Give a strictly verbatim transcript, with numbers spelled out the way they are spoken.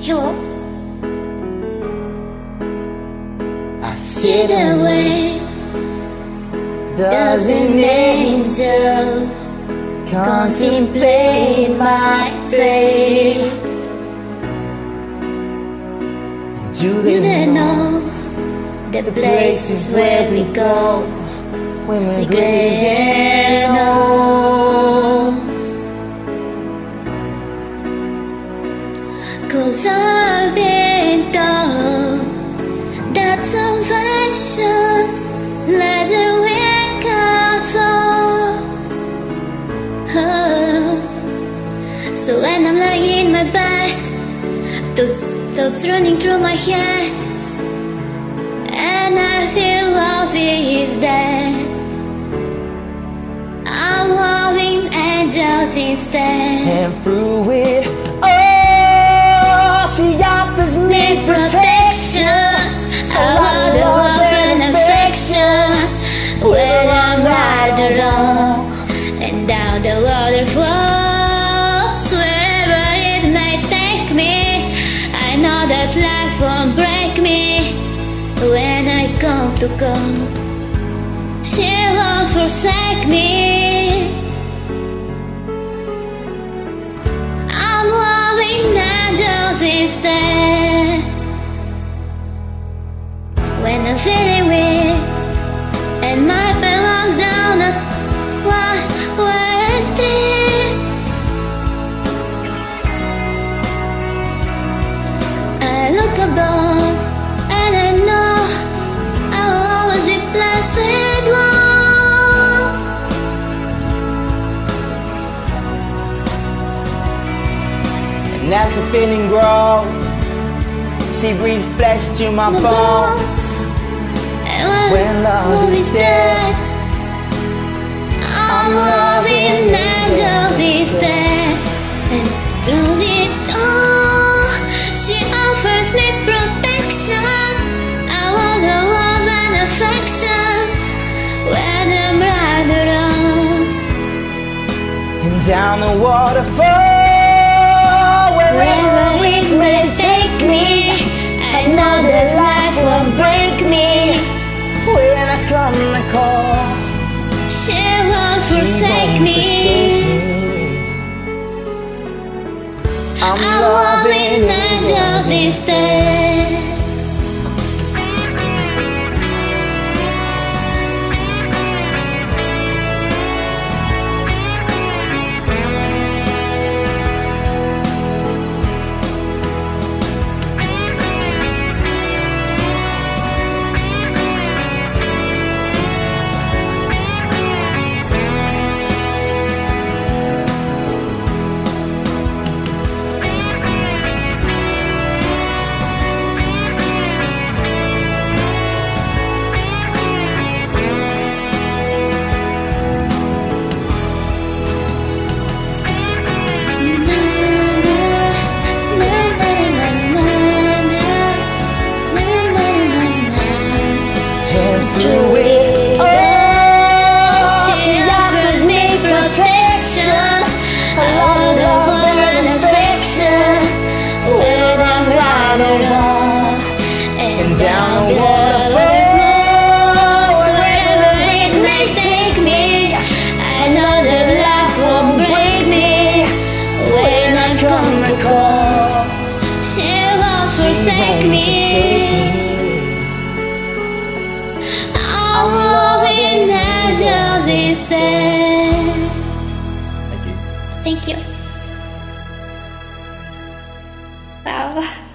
Hello. I sit away, doesn't angel contemplate my fate. Do they know the places where we go when we're gray and old? 'Cause I've been told that salvation lies where we come from. Oh. So when I'm lying in my bed, thoughts, thoughts running through my head, and I feel love is dead, I'm loving angels instead. And through it all, she offers me protection, a lot of love and affection when I'm right alone, and down the waterfalls, wherever it may take me, I know that life won't break me. When I come to go, she won't forsake me. I'm loving angels instead. When I'm feeling weak and my belongs down a one-way street, I look above and I know I will always be blessed one. and as the feeling grows, she breathes flesh to my, My bones. bones. And when, When love love is is dead, dead, I'm loving angels instead. And through it all, she offers me protection, I want a love and affection when I'm right around. and down the waterfall, wherever it may take me, I know that life won't break me. when I come to call, She won't she forsake won't me. forsake me. I'm, I'm loving angels instead. through it all, she offers me protection, a lot of love and affection when I'm right alone, and down the waterfalls, wherever it may take me, I know that life won't break me. When I come to call, she won't forsake me. I'm loving angels instead. Thank you. Thank you. Wow.